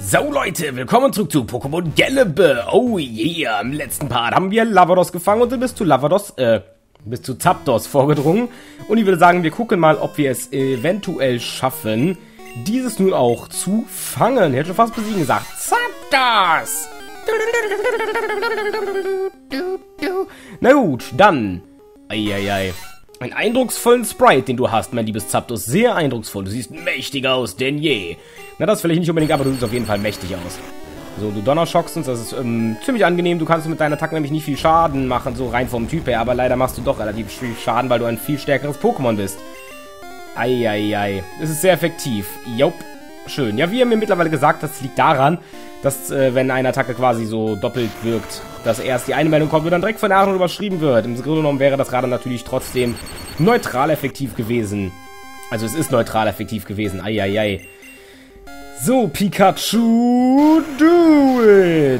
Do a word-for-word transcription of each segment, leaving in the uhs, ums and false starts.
So Leute, willkommen zurück zu Pokémon Gelbe. Oh yeah, im letzten Part haben wir Lavados gefangen und sind bis zu Lavados, äh, bis zu Zapdos vorgedrungen. Und ich würde sagen, wir gucken mal, ob wir es eventuell schaffen, dieses nun auch zu fangen. Ich hätte schon fast besiegen gesagt. Zapdos! Na gut, dann. Eieiei. Einen eindrucksvollen Sprite, den du hast, mein liebes Zapdos. Sehr eindrucksvoll. Du siehst mächtiger aus denn je. Na, das vielleicht nicht unbedingt, aber du siehst auf jeden Fall mächtig aus. So, du Donnerschockst uns. Das ist ähm, ziemlich angenehm. Du kannst mit deinen Attacken nämlich nicht viel Schaden machen, so rein vom Typ her. Aber leider machst du doch relativ viel Schaden, weil du ein viel stärkeres Pokémon bist. Eieiei. Es ist sehr effektiv. Jop. Schön. Ja, wir haben mir mittlerweile gesagt, das liegt daran, dass, äh, wenn eine Attacke quasi so doppelt wirkt, dass erst die eine Meldung kommt und dann direkt von der anderen überschrieben wird. Im Grunde genommen wäre das gerade natürlich trotzdem neutral effektiv gewesen. Also es ist neutral effektiv gewesen. Eieiei. So, Pikachu, do it!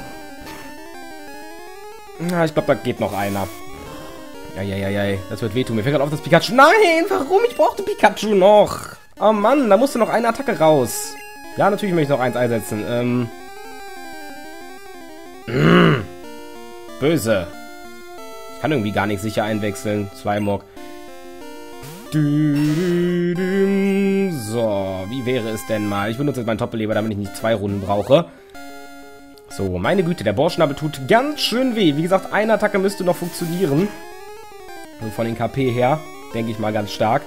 Na, ich glaube, da geht noch einer. Eieiei, das wird wehtun. Mir fällt gerade auf, das Pikachu... Nein, warum? Ich brauchte Pikachu noch. Oh Mann, da musste noch eine Attacke raus. Ja, natürlich möchte ich noch eins einsetzen. Ähm... Mm. Böse. Ich kann irgendwie gar nicht sicher einwechseln. Zweimog. So, wie wäre es denn mal? Ich benutze jetzt meinen Top-Beleber, damit ich nicht zwei Runden brauche. So, meine Güte, der Bohrschnabel tut ganz schön weh. Wie gesagt, eine Attacke müsste noch funktionieren. Und von den K P her, denke ich mal ganz stark.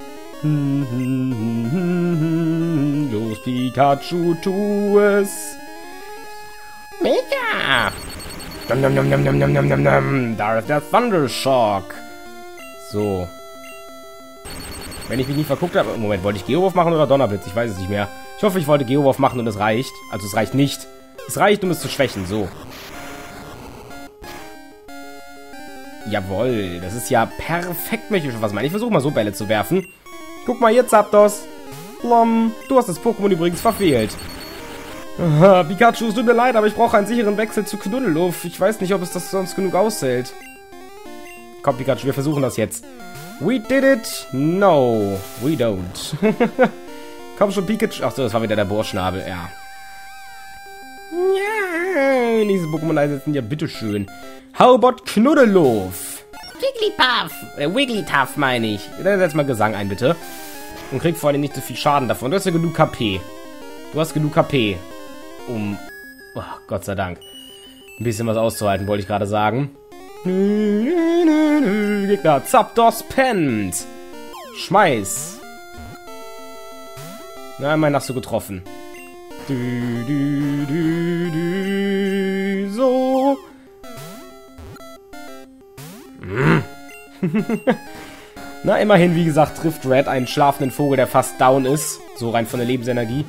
Los, Pikachu, tu es. Mega! Dum, dum, dum, dum, dum, dum, dum, dum. Da ist der Thundershock. So. Wenn ich mich nicht verguckt habe... Moment, wollte ich Geowurf machen oder Donnerblitz? Ich weiß es nicht mehr. Ich hoffe, ich wollte Geowurf machen und es reicht. Also es reicht nicht. Es reicht, um es zu schwächen. So. Jawohl. Das ist ja perfekt, möchte ich schon was meinen. Ich versuche mal so Bälle zu werfen. Guck mal jetzt, Zapdos. Blom. Du hast das Pokémon übrigens verfehlt. Aha, Pikachu, es tut mir leid, aber ich brauche einen sicheren Wechsel zu Knuddeluff. Ich weiß nicht, ob es das sonst genug aushält. Komm, Pikachu, wir versuchen das jetzt. We did it. No, we don't. Komm schon, Pikachu. Achso, das war wieder der Bohrschnabel, ja. Ja, diese Pokémon einsetzen, ja, bitteschön. How about Knuddeluff? Wigglypuff. Äh, Wigglytuff meine ich. Da setz mal Gesang ein, bitte. Und krieg vor allem nicht so viel Schaden davon. Du hast ja genug K P. Du hast genug K P. Um... Oh, Gott sei Dank. Ein bisschen was auszuhalten, wollte ich gerade sagen. Gegner, Zapdos pennt. Schmeiß. Na, immerhin hast du getroffen. Du, du, du, du, so. Mm. Na, immerhin, wie gesagt, trifft Red einen schlafenden Vogel, der fast down ist. So rein von der Lebensenergie.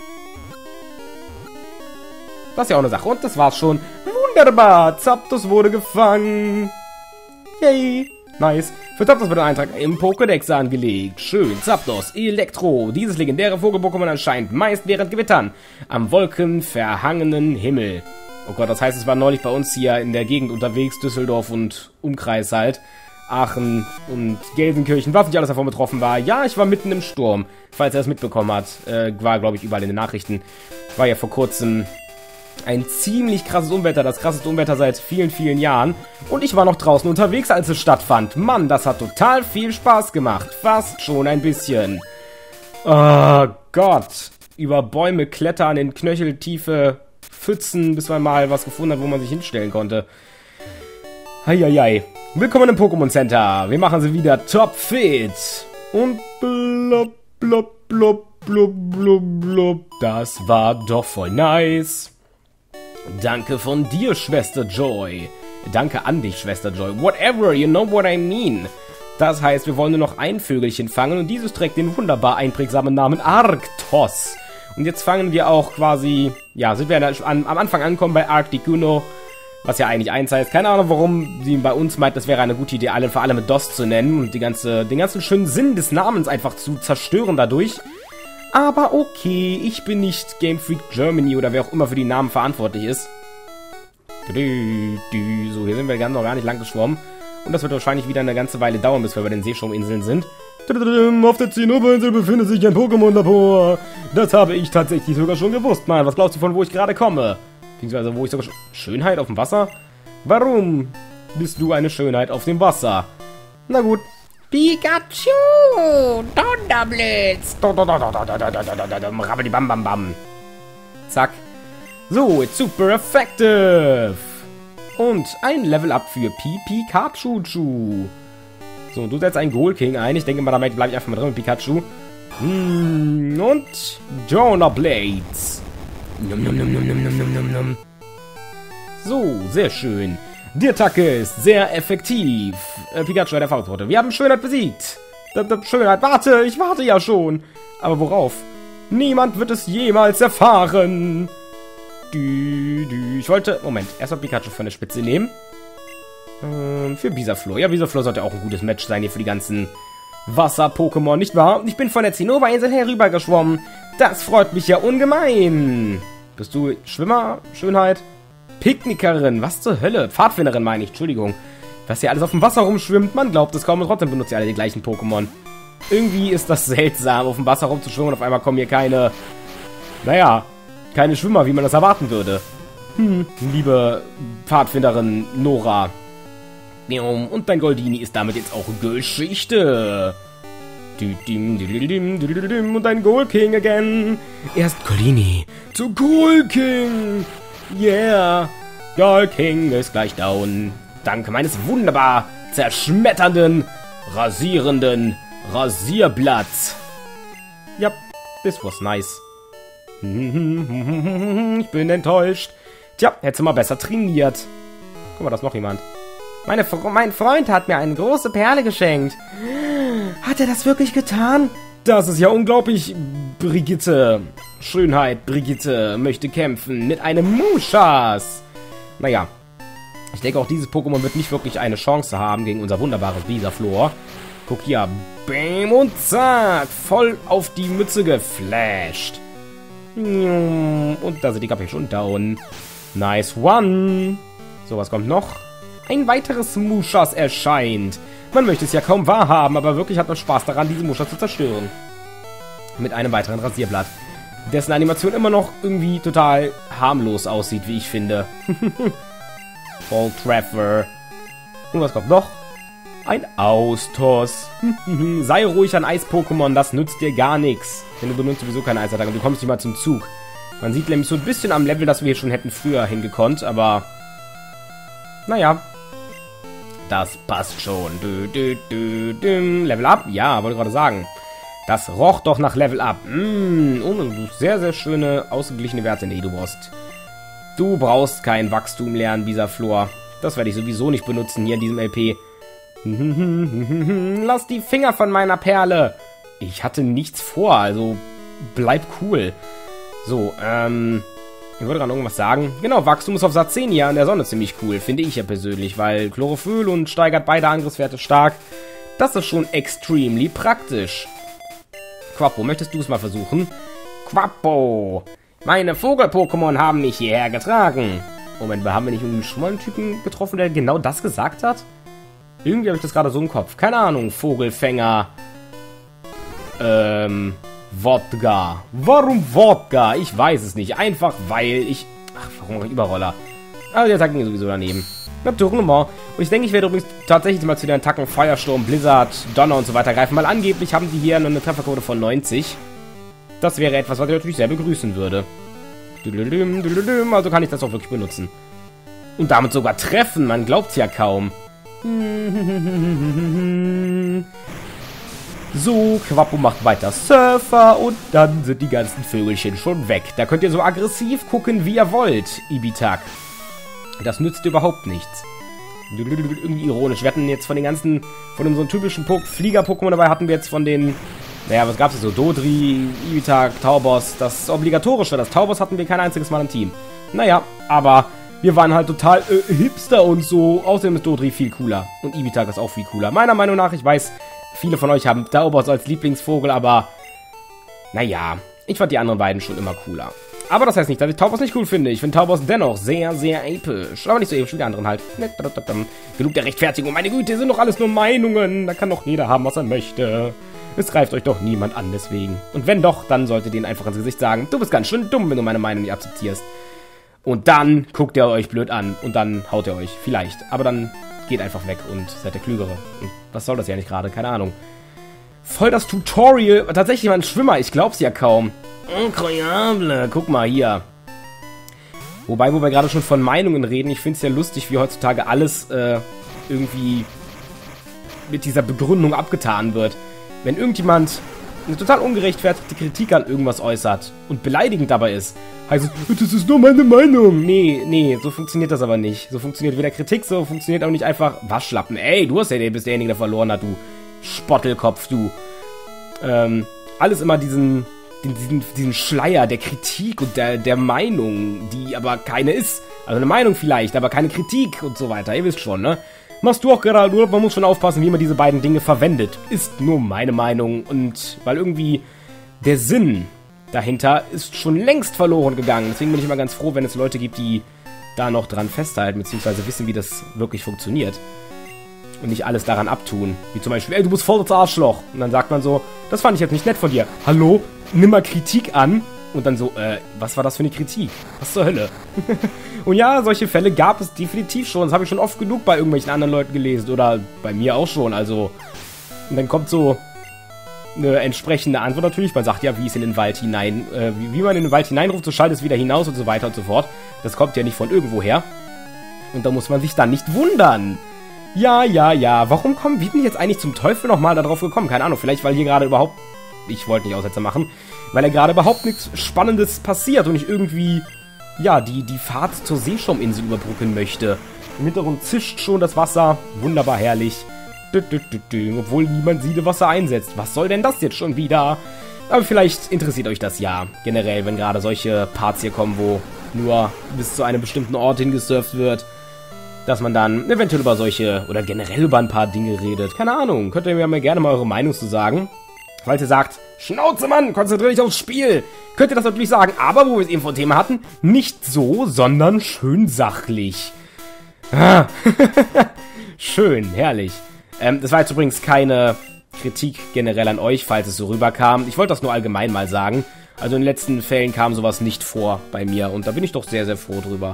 Das ist ja auch eine Sache. Und das war's schon. Wunderbar. Zapdos wurde gefangen. Yay. Nice. Für Zapdos wird ein Eintrag im Pokédex angelegt. Schön. Zapdos Elektro. Dieses legendäre Vogel-Pokémon erscheint meist während Gewittern am wolkenverhangenen Himmel. Oh Gott, das heißt, es war neulich bei uns hier in der Gegend unterwegs. Düsseldorf und Umkreis halt. Aachen und Gelsenkirchen, was nicht alles davon betroffen war. Ja, ich war mitten im Sturm. Falls er es mitbekommen hat. Äh, war, glaube ich, überall in den Nachrichten. War ja vor kurzem... ein ziemlich krasses Unwetter, das krasseste Unwetter seit vielen, vielen Jahren. Und ich war noch draußen unterwegs, als es stattfand. Mann, das hat total viel Spaß gemacht. Fast schon ein bisschen. Oh Gott. Über Bäume klettern, in knöcheltiefe Pfützen, bis man mal was gefunden hat, wo man sich hinstellen konnte. Heieiei. Willkommen im Pokémon Center. Wir machen sie wieder topfit. Und blub, blub, blub, blub, blub, blub. Das war doch voll nice. Danke von dir, Schwester Joy. Danke an dich, Schwester Joy. Whatever, you know what I mean. Das heißt, wir wollen nur noch ein Vögelchen fangen und dieses trägt den wunderbar einprägsamen Namen Arctos. Und jetzt fangen wir auch quasi, ja, sind wir an, am Anfang angekommen bei Articuno, was ja eigentlich eins heißt. Keine Ahnung, warum sie bei uns meint, das wäre eine gute Idee, alle für alle mit DOS zu nennen und die ganze, den ganzen schönen Sinn des Namens einfach zu zerstören dadurch. Aber okay, ich bin nicht Game Freak Germany oder wer auch immer für die Namen verantwortlich ist. So, hier sind wir ganz noch gar nicht lang geschwommen. Und das wird wahrscheinlich wieder eine ganze Weile dauern, bis wir bei den Seeschauminseln sind. Auf der Zinnoberinsel befindet sich ein Pokémon-Labor. Das habe ich tatsächlich sogar schon gewusst. Mann, was glaubst du, von wo ich gerade komme? Beziehungsweise, wo ich sogar schon... Schönheit auf dem Wasser? Warum bist du eine Schönheit auf dem Wasser? Na gut. Pikachu! Donnerblitz! Rabbidi-bam, bam, bam. Zack. So, it's super effective. Und ein Level-Up für Pikachu. So, du setzt einen Goal King ein. Ich denke mal, damit bleibe ich einfach mal drin mit Pikachu. Mm, und Donner Blades. Num, num, num, num, num, num, num, num. So, sehr schön. Die Attacke ist sehr effektiv. Äh, Pikachu hat Erfahrungsworte. Wir haben Schönheit besiegt. D -d Schönheit, warte, ich warte ja schon. Aber worauf? Niemand wird es jemals erfahren. Dü, dü. Ich wollte... Moment, erstmal Pikachu von der Spitze nehmen. Ähm, für Bisaflor. Ja, Bisaflor sollte auch ein gutes Match sein hier für die ganzen Wasser-Pokémon, nicht wahr? Ich bin von der Zinnoberinsel herübergeschwommen. Das freut mich ja ungemein. Bist du Schwimmer? Schönheit? Picknickerin, was zur Hölle? Pfadfinderin meine ich, Entschuldigung. Was hier alles auf dem Wasser rumschwimmt, man glaubt es kaum und trotzdem benutzt ihr alle die gleichen Pokémon. Irgendwie ist das seltsam, auf dem Wasser rumzuschwimmen und auf einmal kommen hier keine, naja, keine Schwimmer, wie man das erwarten würde. Hm, liebe Pfadfinderin Nora. Und dein Goldini ist damit jetzt auch Geschichte. Und ein Gold King again. Erst Goldini zu Gold King. Yeah. Gold King ist gleich down. Dank meines wunderbar zerschmetternden, rasierenden Rasierblatts. Yep, this was nice. Ich bin enttäuscht. Tja, hättest du mal besser trainiert. Guck mal, da ist noch jemand. Meine, mein Freund hat mir eine große Perle geschenkt. Hat er das wirklich getan? Das ist ja unglaublich. Brigitte. Schönheit, Brigitte möchte kämpfen mit einem Mushas. Naja. Ich denke, auch dieses Pokémon wird nicht wirklich eine Chance haben gegen unser wunderbares Bisaflor. Guck hier. Bam und zack. Voll auf die Mütze geflasht. Und da sind die Kapitel schon down. Nice one. So, was kommt noch? Ein weiteres Mushas erscheint. Man möchte es ja kaum wahrhaben, aber wirklich hat man Spaß daran, diese Mushas zu zerstören. Mit einem weiteren Rasierblatt. Dessen Animation immer noch irgendwie total harmlos aussieht, wie ich finde. Voll Treffer. Und was kommt noch? Ein Austoss. Sei ruhig ein Eis-Pokémon, das nützt dir gar nichts. Denn du benutzt sowieso keine Eisattacke. Du kommst nicht mal zum Zug. Man sieht nämlich so ein bisschen am Level, dass wir hier schon hätten früher hingekonnt, aber... Naja. Das passt schon. Du, du, du, du. Level Up? Ja, wollte gerade sagen. Das roch doch nach Level Up. Mm, oh, sehr, sehr schöne, ausgeglichene Werte. Nee, du brauchst... Du brauchst kein Wachstum lernen, Bisaflor. Das werde ich sowieso nicht benutzen hier in diesem L P. Lass die Finger von meiner Perle. Ich hatte nichts vor, also bleib cool. So, ähm... ich wollte gerade irgendwas sagen. Genau, Wachstum ist auf Satzenia in der Sonne ziemlich cool, finde ich ja persönlich, weil Chlorophyll und steigert beide Angriffswerte stark. Das ist schon extremely praktisch. Quappo, möchtest du es mal versuchen? Quappo! Meine Vogel-Pokémon haben mich hierher getragen. Moment, haben wir nicht irgendwie schon mal einen Typen getroffen, der genau das gesagt hat? Irgendwie habe ich das gerade so im Kopf. Keine Ahnung, Vogelfänger. Ähm... Wodka. Warum Wodka? Ich weiß es nicht. Einfach weil ich... Ach, warum mache ich Überroller? Aber die Attacken sowieso daneben. Naturellement. Und ich denke, ich werde übrigens tatsächlich mal zu den Attacken Feuersturm, Blizzard, Donner und so weiter greifen. Weil angeblich haben die hier eine Trefferquote von neunzig. Das wäre etwas, was ich natürlich sehr begrüßen würde. Also kann ich das auch wirklich benutzen. Und damit sogar treffen. Man glaubt es ja kaum. So, Quappo macht weiter Surfer und dann sind die ganzen Vögelchen schon weg. Da könnt ihr so aggressiv gucken, wie ihr wollt, Ibitak. Das nützt überhaupt nichts. Irgendwie ironisch. Wir hatten jetzt von den ganzen, von unseren typischen Flieger-Pokémon dabei, hatten wir jetzt von den, naja, was gab's da so? Dodri, Ibitak, Taubos. Das Obligatorische, das Taubos hatten wir kein einziges Mal im Team. Naja, aber wir waren halt total äh, Hipster und so. Außerdem ist Dodri viel cooler. Und Ibitak ist auch viel cooler. Meiner Meinung nach, ich weiß... Viele von euch haben Taubos als Lieblingsvogel, aber naja, ich fand die anderen beiden schon immer cooler. Aber das heißt nicht, dass ich Taubos nicht cool finde. Ich finde Taubos dennoch sehr, sehr episch. Aber nicht so episch wie die anderen halt. Genug der Rechtfertigung. Meine Güte, sind doch alles nur Meinungen. Da kann doch jeder haben, was er möchte. Es greift euch doch niemand an deswegen. Und wenn doch, dann solltet ihr ihn einfach ins Gesicht sagen, du bist ganz schön dumm, wenn du meine Meinung nicht akzeptierst. Und dann guckt er euch blöd an und dann haut er euch. Vielleicht. Aber dann geht einfach weg und seid der Klügere. Und was soll das ja nicht gerade? Keine Ahnung. Voll das Tutorial. Tatsächlich mal ein Schwimmer. Ich glaub's ja kaum. Incroyable. Guck mal hier. Wobei, wo wir gerade schon von Meinungen reden, ich find's ja lustig, wie heutzutage alles äh, irgendwie mit dieser Begründung abgetan wird. Wenn irgendjemand eine total ungerechtfertigte Kritik an irgendwas äußert und beleidigend dabei ist, heißt es, das ist nur meine Meinung. Nee, nee, so funktioniert das aber nicht. So funktioniert weder Kritik, so funktioniert auch nicht einfach Waschlappen. Ey, du hast ja, bist derjenige, der verloren hat, du Spottelkopf, du. Ähm, alles immer diesen, diesen, diesen Schleier der Kritik und der, der Meinung, die aber keine ist. Also eine Meinung vielleicht, aber keine Kritik und so weiter. Ihr wisst schon, ne? Machst du auch gerade Urlaub, man muss schon aufpassen, wie man diese beiden Dinge verwendet. Ist nur meine Meinung und weil irgendwie der Sinn dahinter ist schon längst verloren gegangen. Deswegen bin ich immer ganz froh, wenn es Leute gibt, die da noch dran festhalten, beziehungsweise wissen, wie das wirklich funktioniert. Und nicht alles daran abtun. Wie zum Beispiel, ey, du bist voll das Arschloch. Und dann sagt man so, das fand ich jetzt nicht nett von dir. Hallo, nimm mal Kritik an. Und dann so, äh, was war das für eine Kritik? Was zur Hölle? Und ja, solche Fälle gab es definitiv schon. Das habe ich schon oft genug bei irgendwelchen anderen Leuten gelesen. Oder bei mir auch schon, also. Und dann kommt so eine entsprechende Antwort natürlich. Man sagt ja, wie es in den Wald hinein, äh, wie, wie man in den Wald hineinruft, so schallt es wieder hinaus und so weiter und so fort. Das kommt ja nicht von irgendwo her. Und da muss man sich dann nicht wundern. Ja, ja, ja. Warum kommen, wie bin ich jetzt eigentlich zum Teufel nochmal darauf gekommen? Keine Ahnung, vielleicht weil hier gerade überhaupt, ich wollte nicht Aussetzer machen, weil ja gerade überhaupt nichts Spannendes passiert und ich irgendwie, ja, die, die Fahrt zur Seeschauminsel überbrücken möchte. Im Hintergrund zischt schon das Wasser. Wunderbar herrlich. Dü, dü, dü, dü, obwohl niemand Siedewasser einsetzt. Was soll denn das jetzt schon wieder? Aber vielleicht interessiert euch das ja generell, wenn gerade solche Parts hier kommen, wo nur bis zu einem bestimmten Ort hingesurft wird, dass man dann eventuell über solche oder generell über ein paar Dinge redet. Keine Ahnung, könnt ihr mir mal gerne mal eure Meinung zu sagen. Falls ihr sagt, Schnauze, Mann, konzentriere dich aufs Spiel, könnt ihr das natürlich sagen. Aber, wo wir es eben vom Thema hatten, nicht so, sondern schön sachlich. Ah. Schön, herrlich. Ähm, das war jetzt übrigens keine Kritik generell an euch, falls es so rüberkam. Ich wollte das nur allgemein mal sagen. Also in den letzten Fällen kam sowas nicht vor bei mir. Und da bin ich doch sehr, sehr froh drüber.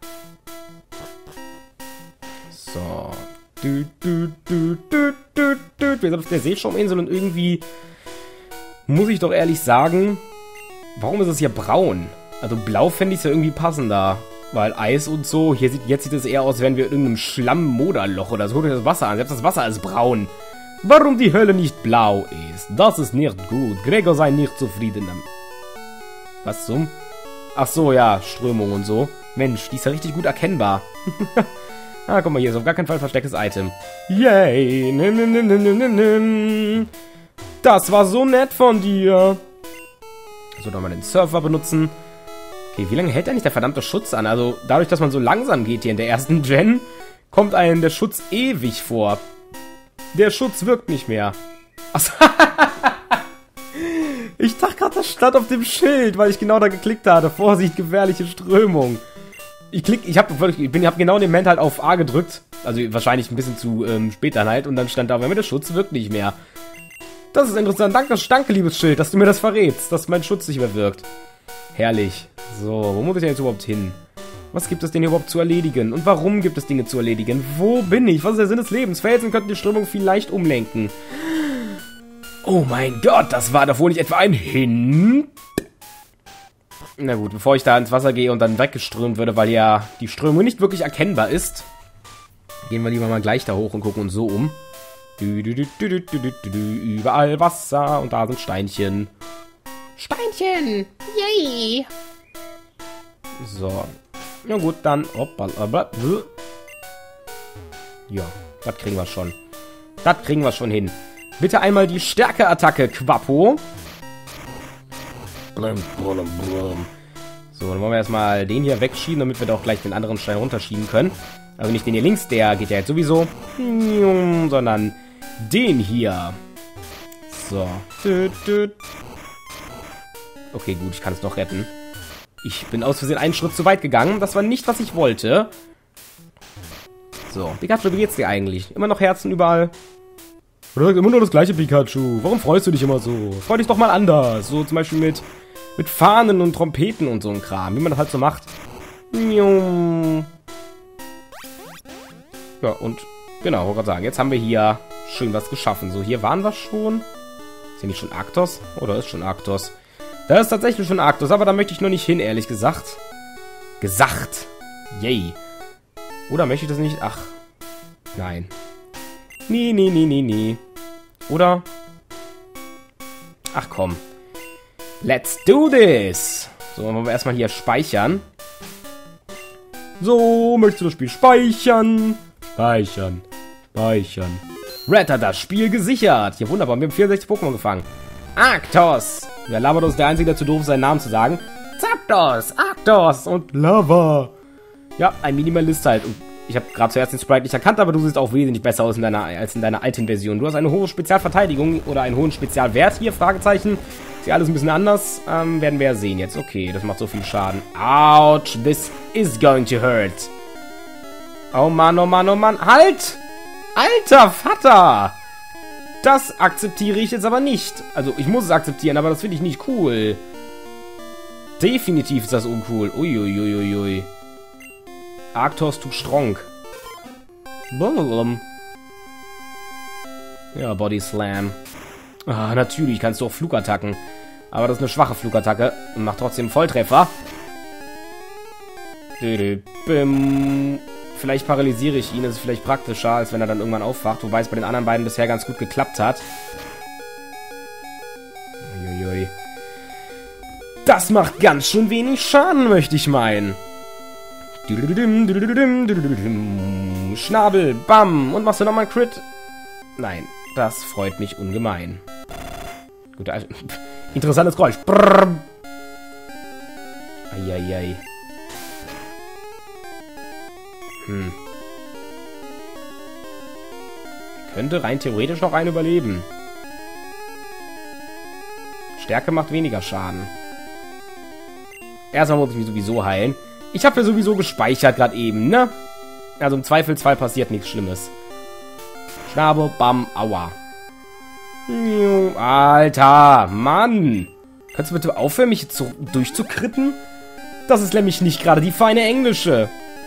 So. Du, du, du, du, du, du. Wir sind auf der Seeschauminsel und irgendwie muss ich doch ehrlich sagen, warum ist es hier braun? Also blau fände ich es ja irgendwie passender. Weil Eis und so, hier sieht, jetzt sieht es eher aus, als wären wir in irgendeinem Schlamm-Moderloch oder so. Guckt euch das Wasser an, selbst das Wasser ist braun. Warum die Hölle nicht blau ist, das ist nicht gut. Gregor sei nicht zufrieden damit. Was zum? Ach so, ja, Strömung und so. Mensch, die ist ja richtig gut erkennbar. Ah, guck mal, hier ist auf gar keinen Fall verstecktes Item. Yay! Nim, nim, nim, nim, nim, nim. Das war so nett von dir. So, dann mal den Surfer benutzen. Okay, wie lange hält eigentlich der verdammte Schutz an? Also, dadurch, dass man so langsam geht hier in der ersten Gen, kommt einem der Schutz ewig vor. Der Schutz wirkt nicht mehr. Achso. Ich dachte gerade, das stand auf dem Schild, weil ich genau da geklickt hatte. Vorsicht, gefährliche Strömung. Ich klick, ich habe ich bin, ich hab genau in dem Moment halt auf A gedrückt. Also wahrscheinlich ein bisschen zu ähm, spät dann halt. Und dann stand da, wenn mir der Schutz wirkt nicht mehr. Das ist interessant. Danke, danke, liebes Schild, dass du mir das verrätst, dass mein Schutz nicht mehr wirkt. Herrlich. So, wo muss ich denn jetzt überhaupt hin? Was gibt es denn hier überhaupt zu erledigen? Und warum gibt es Dinge zu erledigen? Wo bin ich? Was ist der Sinn des Lebens? Felsen könnten die Strömung vielleicht umlenken. Oh mein Gott, das war doch wohl nicht etwa ein Hint? Na gut, bevor ich da ins Wasser gehe und dann weggeströmt würde, weil ja die Strömung nicht wirklich erkennbar ist, gehen wir lieber mal gleich da hoch und gucken uns so um. Du, du, du, du, du, du, du, du, überall Wasser und da sind Steinchen. Steinchen! Yay! So. Na gut, dann. Hoppala. Ja, das kriegen wir schon. Das kriegen wir schon hin. Bitte einmal die Stärke-Attacke, Quappo. So, dann wollen wir erstmal den hier wegschieben, damit wir doch gleich den anderen Stein runterschieben können. Also nicht den hier links, der geht ja jetzt sowieso. Sondern den hier. So. Okay, gut, ich kann es doch retten. Ich bin aus Versehen einen Schritt zu weit gegangen. Das war nicht, was ich wollte. So, Pikachu, wie geht's dir eigentlich? Immer noch Herzen überall? Oder sagt immer nur das gleiche Pikachu. Warum freust du dich immer so? Freu dich doch mal anders. So zum Beispiel mit, mit Fahnen und Trompeten und so ein Kram. Wie man das halt so macht. Ja, und genau, wollte gerade sagen, jetzt haben wir hier schön was geschaffen. So, hier waren wir schon. Ist hier nicht schon Arktos? Oder ist schon Arktos? Da ist tatsächlich schon Arktos, aber da möchte ich noch nicht hin, ehrlich gesagt. Gesagt. Yay. Oder möchte ich das nicht? Ach. Nein. Nee, nee, nee, nee, nee. Oder? Ach komm. Let's do this. So, dann wollen wir erstmal hier speichern. So, möchtest du das Spiel speichern? Speichern. Speichern. Red hat das Spiel gesichert. Ja, wunderbar. Wir haben vierundsechzig Pokémon gefangen. Arktos. Ja, Lavados ist der Einzige, der zu doof ist, seinen Namen zu sagen. Zapdos, Arktos und Lava. Ja, ein Minimalist halt. Und ich habe gerade zuerst den Sprite nicht erkannt, aber du siehst auch wesentlich besser aus in deiner, als in deiner alten Version. Du hast eine hohe Spezialverteidigung oder einen hohen Spezialwert hier, Fragezeichen. Ist ja alles ein bisschen anders. Ähm, werden wir ja sehen jetzt. Okay, das macht so viel Schaden. Ouch, this is going to hurt. Oh Mann, oh Mann, oh Mann. Halt! Alter Vater! Das akzeptiere ich jetzt aber nicht. Also, ich muss es akzeptieren, aber das finde ich nicht cool. Definitiv ist das uncool. Uiuiuiui. Arktos too strong. Blablabla. Ja, Body Slam. Ah, natürlich kannst du auch Flugattacken. Aber das ist eine schwache Flugattacke. Und macht trotzdem Volltreffer. Vielleicht paralysiere ich ihn. Das ist vielleicht praktischer, als wenn er dann irgendwann aufwacht. Wobei es bei den anderen beiden bisher ganz gut geklappt hat. Uiuiui. Das macht ganz schön wenig Schaden, möchte ich meinen. Schnabel, bam. Und machst du nochmal Crit? Nein, das freut mich ungemein. Gut, also, interessantes Geräusch. Eieiei. Hm. Könnte rein theoretisch noch einen überleben. Stärke macht weniger Schaden. Erstmal muss ich mich sowieso heilen. Ich habe ja sowieso gespeichert gerade eben, ne? Also im Zweifelsfall passiert nichts Schlimmes. Schnabel, bam, aua. Alter, Mann. Könntest du bitte aufhören, mich jetzt so durchzukritten? Das ist nämlich nicht gerade die feine Englische.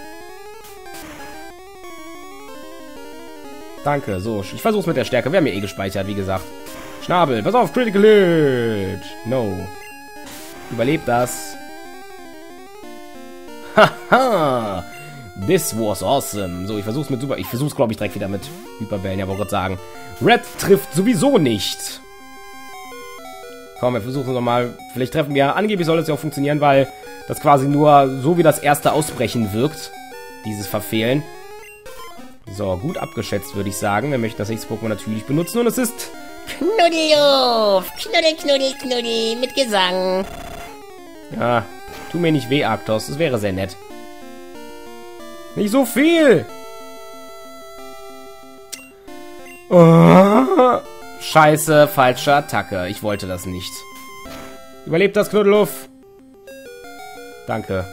Danke, so. Ich versuch's mit der Stärke. Wir haben ja eh gespeichert, wie gesagt. Schnabel, pass auf, Critical Hit. No. Überlebt das. Haha. This was awesome. So, ich versuch's mit Super... Ich versuch's, glaube ich, direkt wieder mit Hyperbällen. Ja, wollte gerade sagen. Red trifft sowieso nicht. Komm, wir versuchen es nochmal. Vielleicht treffen wir... Angeblich soll es ja auch funktionieren, weil das quasi nur so wie das erste Ausbrechen wirkt. Dieses Verfehlen. So, gut abgeschätzt, würde ich sagen. Wir möchten das nächste Pokémon natürlich benutzen. Und es ist... Knuddeluff. Knuddel, knuddel, knuddel. Mit Gesang. Ja, tu mir nicht weh, Arktos. Das wäre sehr nett. Nicht so viel! Oh, scheiße, falsche Attacke. Ich wollte das nicht. Überlebt das, Knuddeluff. Danke.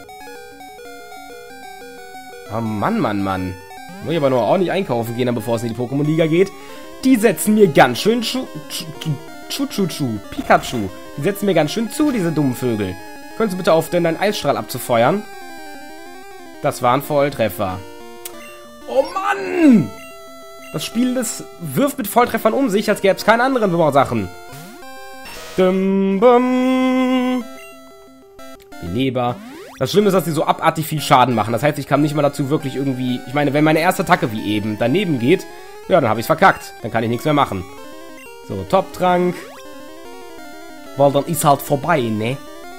Oh Mann, Mann, Mann. Muss ich aber nur ordentlich einkaufen gehen, bevor es in die Pokémon-Liga geht. Die setzen mir ganz schön Chu... Chu... Chu... Chu... Pikachu. Die setzen mir ganz schön zu, diese dummen Vögel. Könntest du bitte aufhören, deinen Eisstrahl abzufeuern? Das war ein Volltreffer. Oh Mann! Das Spiel, das wirft mit Volltreffern um sich, als gäbe es keine anderen Sachen. Dum, bum. Beleber. Das Schlimme ist, dass die so abartig viel Schaden machen. Das heißt, ich kam nicht mal dazu wirklich irgendwie... Ich meine, wenn meine erste Attacke wie eben daneben geht, ja, dann habe ich es verkackt. Dann kann ich nichts mehr machen. So, Top-Trank. Weil dann ist halt vorbei, ne?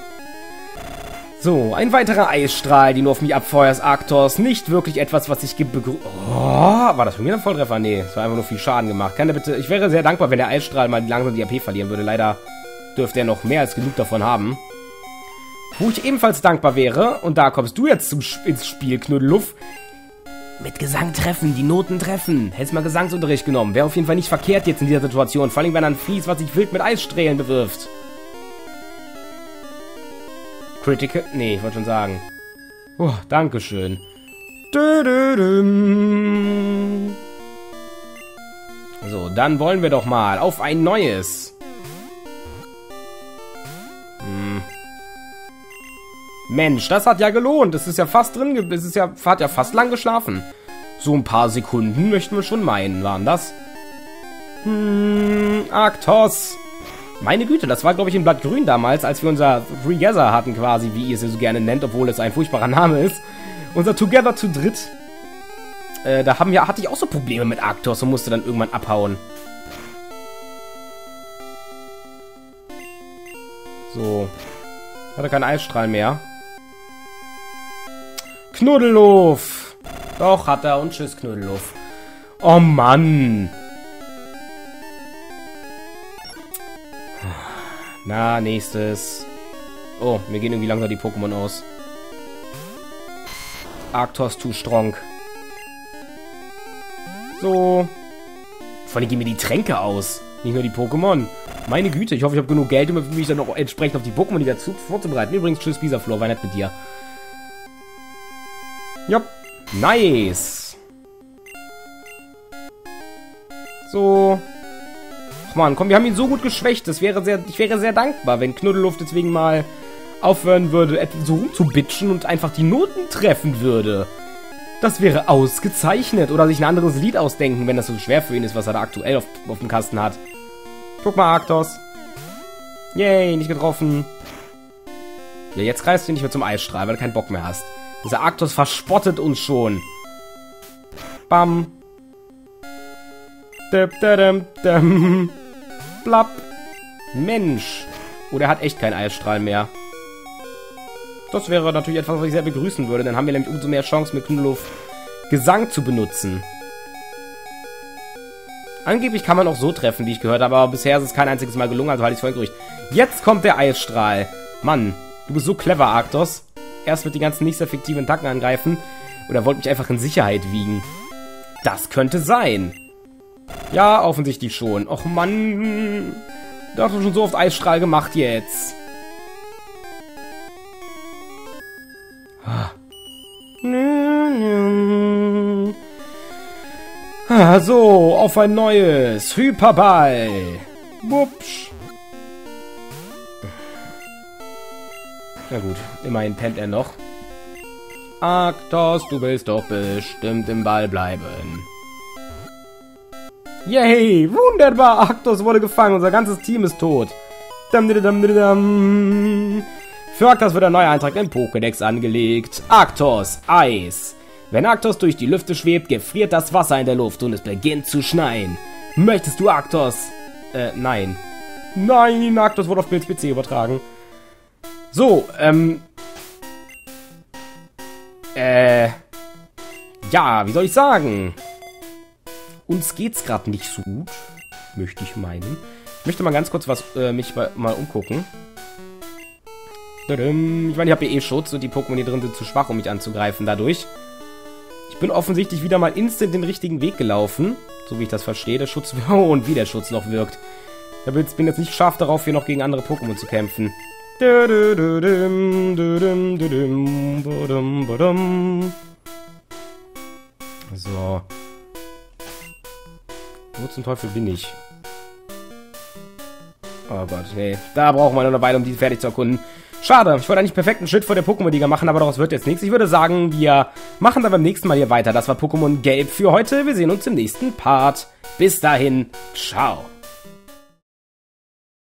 So, ein weiterer Eisstrahl, die nur auf mich abfeuert, Arktos. Nicht wirklich etwas, was ich begrüße. Oh, war das für mich ein Volltreffer? Nee, es war einfach nur viel Schaden gemacht. Kann der bitte... Ich wäre sehr dankbar, wenn der Eisstrahl mal langsam die A P verlieren würde. Leider dürfte er noch mehr als genug davon haben. Wo ich ebenfalls dankbar wäre, und da kommst du jetzt zum, ins Spiel, Knuddeluff. Mit Gesang treffen, die Noten treffen. Hättest mal Gesangsunterricht genommen. Wäre auf jeden Fall nicht verkehrt jetzt in dieser Situation. Vor allem, wenn ein Fließ, was sich wild mit Eisstrählen bewirft. Critical? Nee, ich wollte schon sagen. Oh, dankeschön. So, dann wollen wir doch mal auf ein neues. Hm. Mensch, das hat ja gelohnt. Es ist ja fast drin, ge- es ist ja, hat ja fast lang geschlafen. So ein paar Sekunden möchten wir schon meinen, waren das? Hm, Arktos. Meine Güte, das war, glaube ich, in Blattgrün damals, als wir unser Together hatten quasi, wie ihr es so gerne nennt, obwohl es ein furchtbarer Name ist. Unser Together zu dritt. Äh, da haben wir, hatte ich auch so Probleme mit Arktos und musste dann irgendwann abhauen. So. Hatte keinen Eisstrahl mehr. Knuddelhof. Doch, hat er. Und tschüss, Knuddelhof. Oh, Mann. Na, nächstes. Oh, mir gehen irgendwie langsam die Pokémon aus. Arktos too strong. So. Vor allem gehen mir die Tränke aus. Nicht nur die Pokémon. Meine Güte, ich hoffe, ich habe genug Geld, um mich dann auch entsprechend auf die Pokémon wieder zu, vorzubereiten. Übrigens, tschüss, Bisaflor, war nett mit dir. Jupp. Nice. So. Ach man, komm, wir haben ihn so gut geschwächt. Das wäre sehr, ich wäre sehr dankbar, wenn Knuddelhof deswegen mal aufhören würde, etwas so rumzubitschen und einfach die Noten treffen würde. Das wäre ausgezeichnet. Oder sich ein anderes Lied ausdenken, wenn das so schwer für ihn ist, was er da aktuell auf, auf dem Kasten hat. Guck mal, Arktos. Yay, nicht getroffen. Ja, jetzt reißt du nicht mehr zum Eisstrahl, weil du keinen Bock mehr hast. Dieser Arktos verspottet uns schon. Bam. Dum, dum, dum. Blapp. Mensch. Oh, der hat echt keinen Eisstrahl mehr. Das wäre natürlich etwas, was ich sehr begrüßen würde. Dann haben wir nämlich umso mehr Chance, mit Knuddelhof Gesang zu benutzen. Angeblich kann man auch so treffen, wie ich gehört habe, aber bisher ist es kein einziges Mal gelungen, also halte ich es für ein Gerücht. Jetzt kommt der Eisstrahl. Mann, du bist so clever, Arktos. Erst mit den ganzen nicht sehr fiktiven Attacken angreifen. Oder wollt mich einfach in Sicherheit wiegen. Das könnte sein. Ja, offensichtlich schon. Och Mann. Du hast doch schon so oft Eisstrahl gemacht jetzt. Ah, so, auf ein neues. Hyperball. Wupsch. Na gut, immerhin pennt er noch. Arktos, du willst doch bestimmt im Ball bleiben. Yay, wunderbar. Arktos wurde gefangen. Unser ganzes Team ist tot. Dam, dam, dam, dam. Für Arktos wird ein neuer Eintrag in Pokédex angelegt. Arktos, Eis. Wenn Arktos durch die Lüfte schwebt, gefriert das Wasser in der Luft und es beginnt zu schneien. Möchtest du Arktos? Äh, nein. Nein, Arktos wurde auf Bilds P C übertragen. So, ähm... Äh... Ja, wie soll ich sagen? Uns geht's gerade nicht so gut, möchte ich meinen. Ich möchte mal ganz kurz was äh, mich mal, mal umgucken. Ich meine, ich habe hier eh Schutz und die Pokémon hier drin sind zu schwach, um mich anzugreifen dadurch. Ich bin offensichtlich wieder mal instant den richtigen Weg gelaufen, so wie ich das verstehe. Der Schutz... Oh, und wie der Schutz noch wirkt. Ich bin jetzt nicht scharf darauf, hier noch gegen andere Pokémon zu kämpfen. So. Wo zum Teufel bin ich? Oh Gott, nee. Da brauchen wir noch eine Weile, um die fertig zu erkunden. Schade, ich wollte eigentlich perfekten Shit vor der Pokémon-Liga machen, aber daraus wird jetzt nichts. Ich würde sagen, wir machen dann beim nächsten Mal hier weiter. Das war Pokémon Gelb für heute. Wir sehen uns im nächsten Part. Bis dahin, ciao.